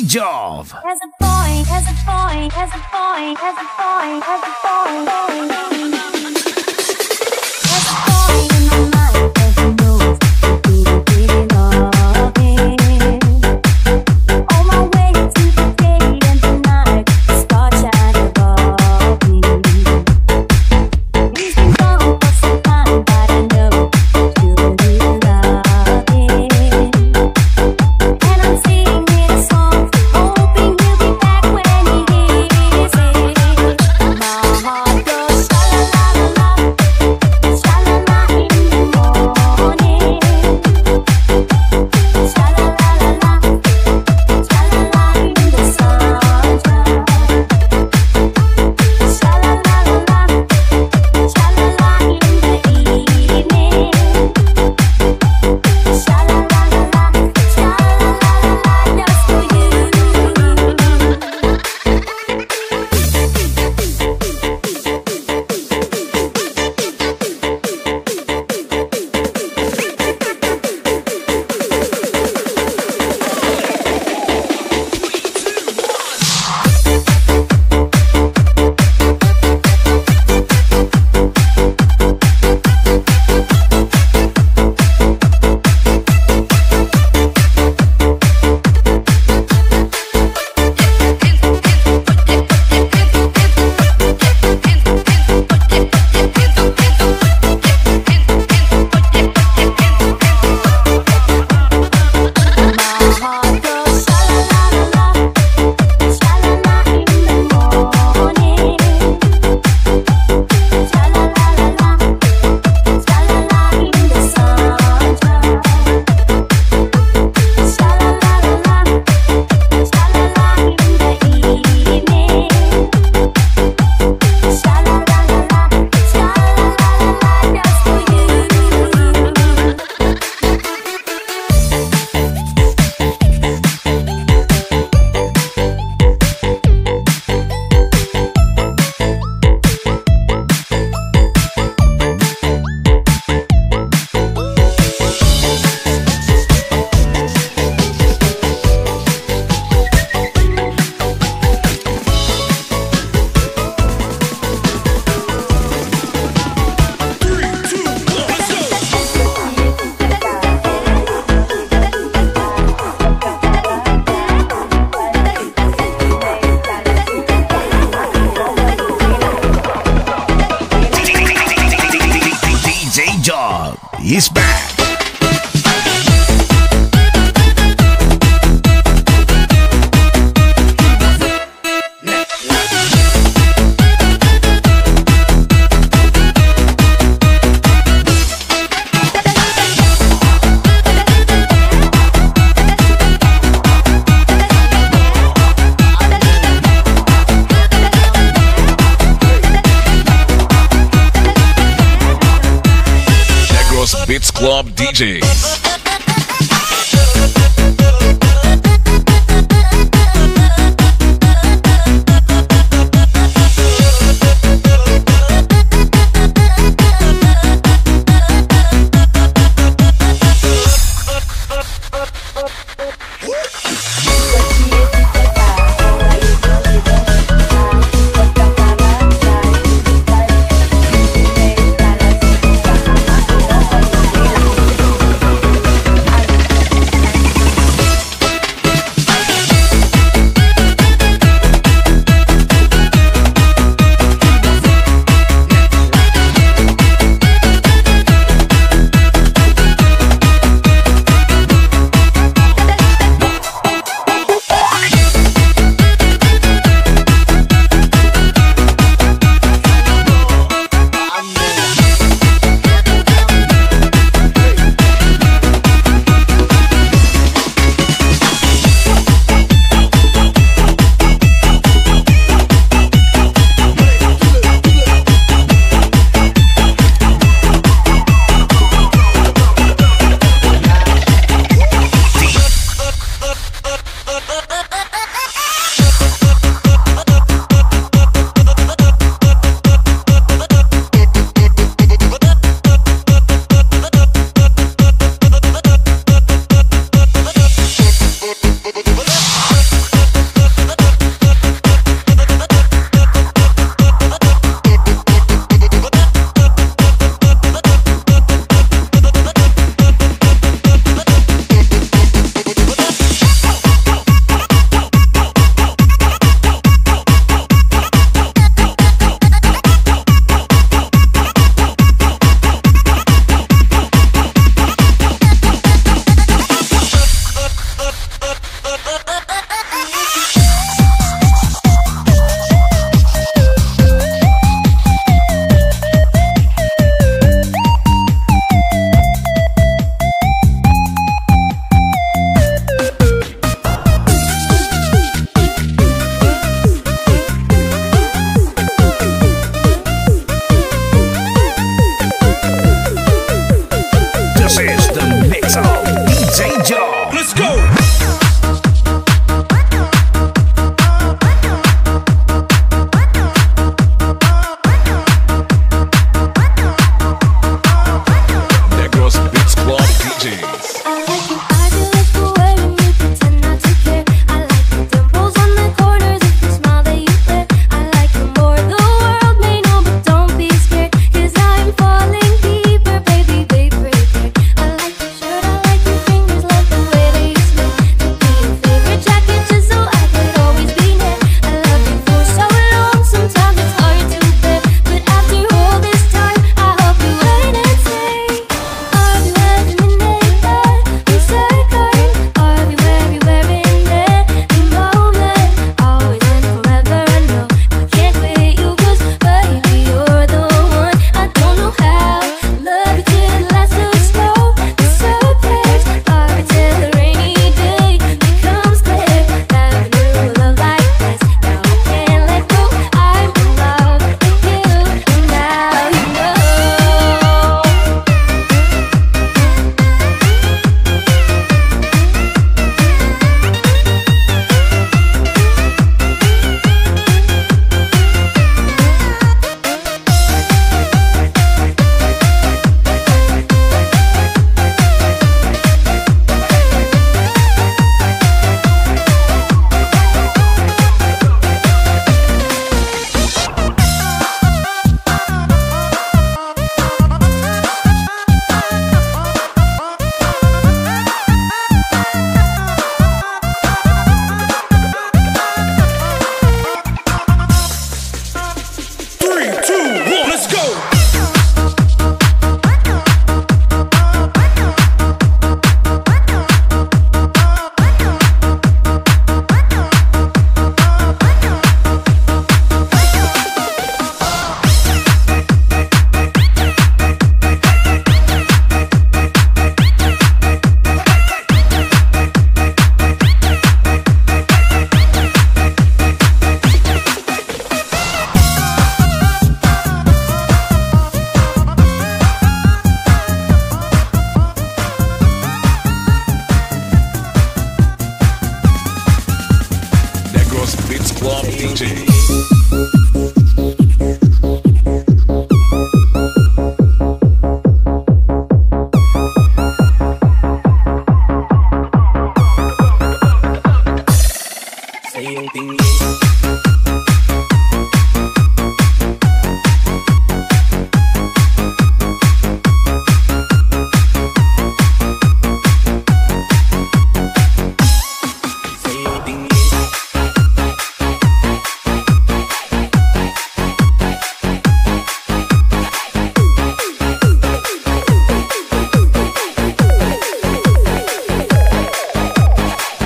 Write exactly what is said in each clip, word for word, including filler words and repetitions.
Jove. As a boy, as a boy, as a boy, as a boy, as a boy, boy. As a boy in my mind, every move, repeated, repeated, loving. On my way to the gate and the night, the star shine above me. He's been gone for some time, but I know you'll be loving. And I'm singing a song, hoping he'll be back when he hears it. My heart goes sha la la la la, sha la la in the morning. Sha la la la la, sha la la in the sunshine. Sha la la la la, sha la la in the evening. Sha la la la la, sha la la la la, just for you. He's back. Beats Club D Js. D J. Sa iyong tingin Sa iyong tingin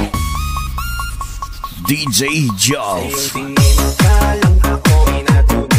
D J Joff. Sa iyong tingin ka lang ako inatubig.